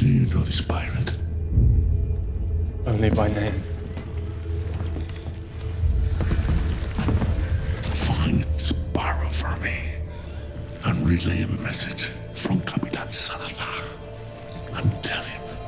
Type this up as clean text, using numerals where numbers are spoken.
Do you know this pirate? Only by name. Find Sparrow for me and relay a message from Capitan Salazar and tell him